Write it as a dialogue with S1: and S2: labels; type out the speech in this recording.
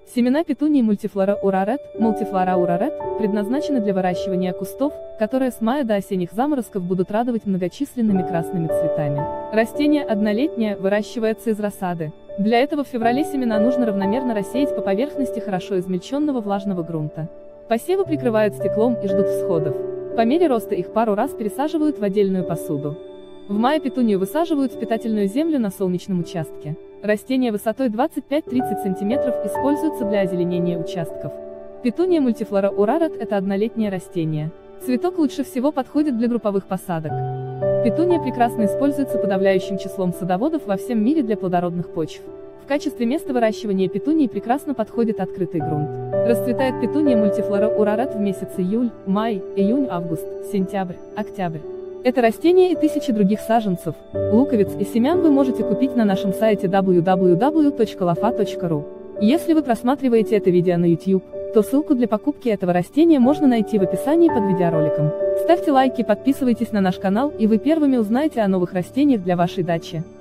S1: Семена петунии мультифлора урарет предназначены для выращивания кустов, которые с мая до осенних заморозков будут радовать многочисленными красными цветами. Растение однолетнее, выращивается из рассады. Для этого в феврале семена нужно равномерно рассеять по поверхности хорошо измельченного влажного грунта. Посевы прикрывают стеклом и ждут всходов. По мере роста их пару раз пересаживают в отдельную посуду. В мае петунию высаживают в питательную землю на солнечном участке. Растение высотой 25-30 см используется для озеленения участков. Петуния мультифлора урарет – это однолетнее растение. Цветок лучше всего подходит для групповых посадок. Петуния прекрасно используется подавляющим числом садоводов во всем мире для плодородных почв. В качестве места выращивания петунии прекрасно подходит открытый грунт. Расцветает петуния мультифлора урарет в месяцы июль, май, июнь, август, сентябрь, октябрь. Это растение и тысячи других саженцев, луковиц и семян вы можете купить на нашем сайте www.lofa.ru. Если вы просматриваете это видео на YouTube, то ссылку для покупки этого растения можно найти в описании под видеороликом. Ставьте лайки, подписывайтесь на наш канал, и вы первыми узнаете о новых растениях для вашей дачи.